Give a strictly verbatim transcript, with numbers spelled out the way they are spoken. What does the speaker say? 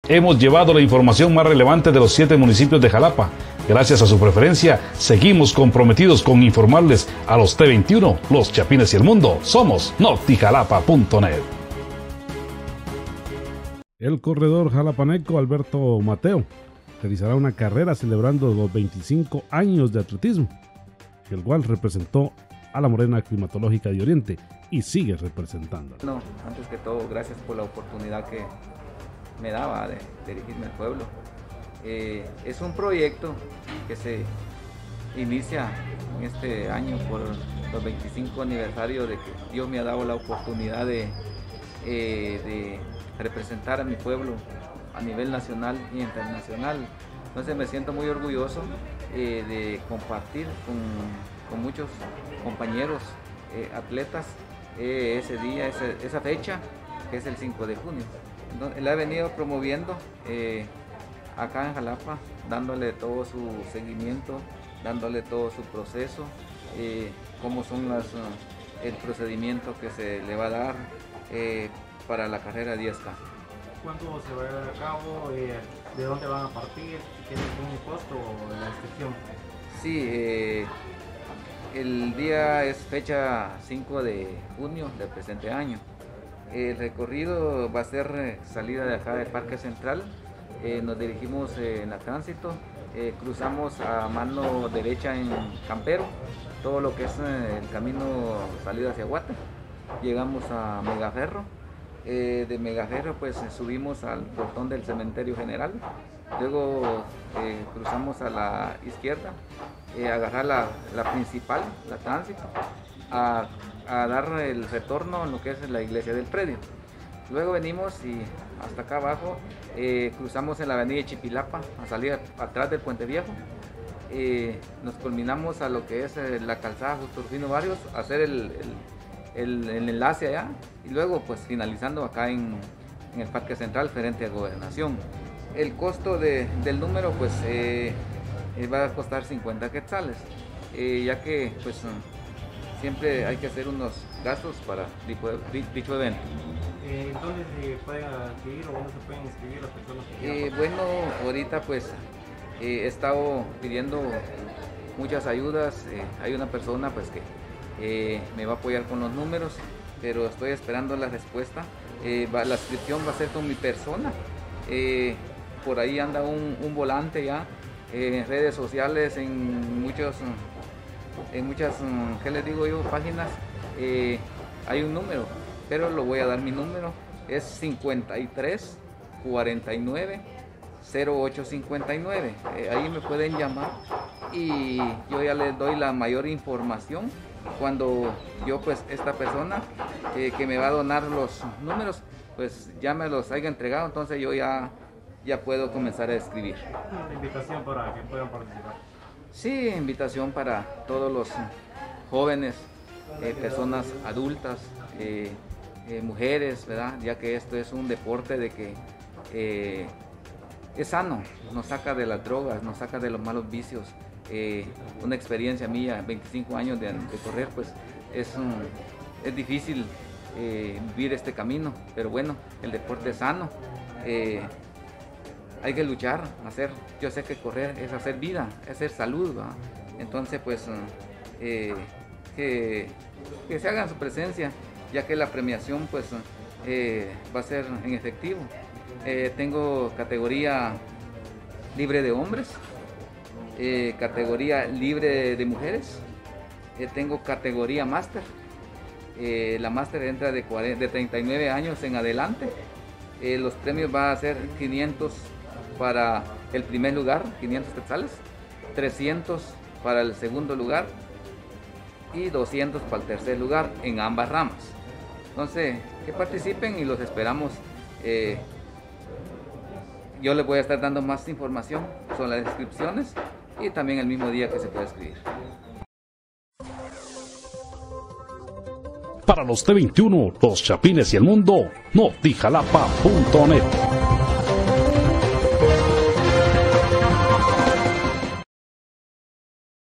Hemos llevado la información más relevante de los siete municipios de Jalapa. Gracias a su preferencia, seguimos comprometidos con informarles a los T veintiuno, los Chapines y el mundo. Somos Notijalapa punto net. El corredor jalapaneco Alberto Mateo realizará una carrera celebrando los veinticinco años de atletismo, el cual representó a la Morena Climatológica de Oriente y sigue representando. No, antes que todo, gracias por la oportunidad que me daba de, de dirigirme al pueblo. Eh, es un proyecto que se inicia en este año por los veinticinco aniversarios de que Dios me ha dado la oportunidad de, eh, de representar a mi pueblo a nivel nacional y internacional. Entonces me siento muy orgulloso eh, de compartir con, con muchos compañeros eh, atletas eh, ese día, ese, esa fecha, que es el cinco de junio. Entonces, la he venido promoviendo eh, acá en Jalapa, dándole todo su seguimiento, dándole todo su proceso, eh, cómo son las, uh, el procedimiento que se le va a dar eh, para la carrera diez K. ¿Cuánto se va a llevar a cabo? Eh, ¿De dónde van a partir? ¿Tiene algún costo la inscripción? Sí, eh, el día es fecha cinco de junio del presente año. El recorrido va a ser eh, salida de acá del Parque Central, eh, nos dirigimos eh, en la tránsito, eh, cruzamos a mano derecha en Campero, todo lo que es eh, el camino salida hacia Guate, llegamos a Megaferro, eh, de Megaferro pues subimos al portón del Cementerio General, luego eh, cruzamos a la izquierda, eh, agarrar la, la principal, la tránsito, a a dar el retorno en lo que es la iglesia del predio. Luego venimos y hasta acá abajo eh, cruzamos en la avenida Chipilapa a salir atrás del Puente Viejo. Eh, nos culminamos a lo que es eh, la calzada Justo Rufino Barrios, a hacer el, el, el, el enlace allá y luego pues finalizando acá en, en el Parque Central frente a Gobernación. El costo de, del número pues eh, eh, va a costar cincuenta quetzales, eh, ya que pues siempre hay que hacer unos gastos para dicho evento. Eh, ¿Dónde se pueden adquirir o dónde se pueden inscribir las personas que quieran? Eh, bueno, ahorita pues eh, he estado pidiendo muchas ayudas. Eh, hay una persona pues que eh, me va a apoyar con los números, pero estoy esperando la respuesta. Eh, va, la inscripción va a ser con mi persona. Eh, por ahí anda un, un volante ya eh, en redes sociales, en muchos... en muchas, ¿qué les digo yo? Páginas, eh, hay un número, pero lo voy a dar mi número, es cincuenta y tres, cuarenta y nueve, cero ocho cincuenta y nueve, eh, ahí me pueden llamar y yo ya les doy la mayor información cuando yo pues esta persona eh, que me va a donar los números, pues ya me los haya entregado, entonces yo ya, ya puedo comenzar a escribir. Una invitación para que puedan participar. Sí, invitación para todos los jóvenes, eh, personas adultas, eh, eh, mujeres, ¿verdad? Ya que esto es un deporte de que eh, es sano, nos saca de las drogas, nos saca de los malos vicios. Eh, una experiencia mía, veinticinco años de, de correr, pues es, un, es difícil eh, vivir este camino, pero bueno, el deporte es sano. Eh, Hay que luchar, hacer, yo sé que correr es hacer vida, es hacer salud, ¿va? Entonces pues eh, que, que se hagan su presencia, ya que la premiación pues eh, va a ser en efectivo. Eh, tengo categoría libre de hombres, eh, categoría libre de mujeres, eh, tengo categoría máster, eh, la máster entra de, cuarenta, de treinta y nueve años en adelante, eh, los premios van a ser quinientos para el primer lugar, quinientos quetzales, trescientos para el segundo lugar y doscientos para el tercer lugar en ambas ramas. Entonces, que participen y los esperamos. Eh, yo les voy a estar dando más información sobre las inscripciones y también el mismo día que se puede escribir. Para los T veintiuno, los Chapines y el mundo, Notijalapa punto net.